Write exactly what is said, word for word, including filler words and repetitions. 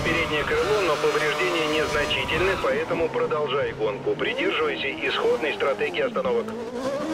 переднее крыло, но повреждения незначительны, поэтому продолжай гонку. Придерживайся исходной стратегии остановок.